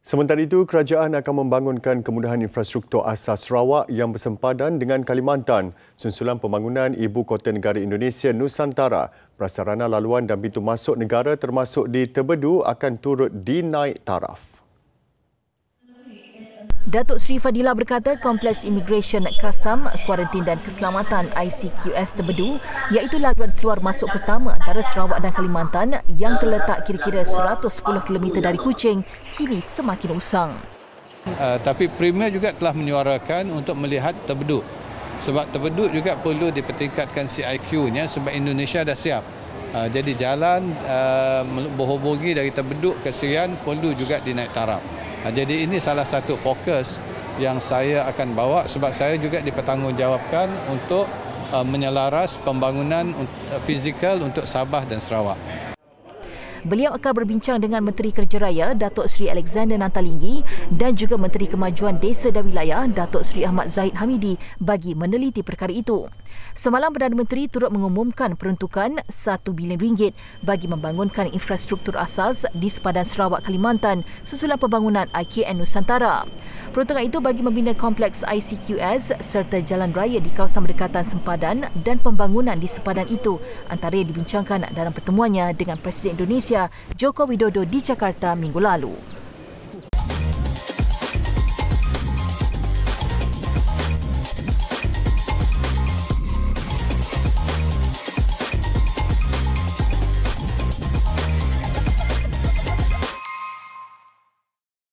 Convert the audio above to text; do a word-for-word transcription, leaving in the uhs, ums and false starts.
Sementara itu, kerajaan akan membangunkan kemudahan infrastruktur asas Sarawak yang bersempadan dengan Kalimantan susulan pembangunan Ibu Kota Negara Indonesia Nusantara. Prasarana laluan dan pintu masuk negara termasuk di Tebedu akan turut dinaik taraf. Datuk Seri Fadila berkata Kompleks Imigresen, Kastam, Kuarantin dan Keselamatan I C Q S Tebedu iaitu laluan keluar masuk pertama antara Sarawak dan Kalimantan yang terletak kira-kira seratus sepuluh kilometer dari Kuching kini semakin usang. Uh, tapi Premier juga telah menyuarakan untuk melihat Tebedu. Sebab Tebedu juga perlu dipertingkatkan C I Q-nya sebab Indonesia dah siap. Uh, jadi jalan uh, berhubungi dari Tebedu ke Serian perlu juga dinaik taraf. Jadi ini salah satu fokus yang saya akan bawa sebab saya juga dipertanggungjawabkan untuk menyelaras pembangunan fizikal untuk Sabah dan Sarawak. Beliau akan berbincang dengan Menteri Kerja Raya Datuk Seri Alexander Nantalinggi dan juga Menteri Kemajuan Desa dan Wilayah Datuk Seri Ahmad Zahid Hamidi bagi meneliti perkara itu. Semalam Perdana Menteri turut mengumumkan peruntukan satu bilion ringgit bagi membangunkan infrastruktur asas di sepadan Sarawak Kalimantan susulan pembangunan I K N Nusantara. Peruntukan itu bagi membina kompleks I C Q S serta jalan raya di kawasan berdekatan sempadan dan pembangunan di sepadan itu antara yang dibincangkan dalam pertemuannya dengan Presiden Indonesia Joko Widodo di Jakarta minggu lalu.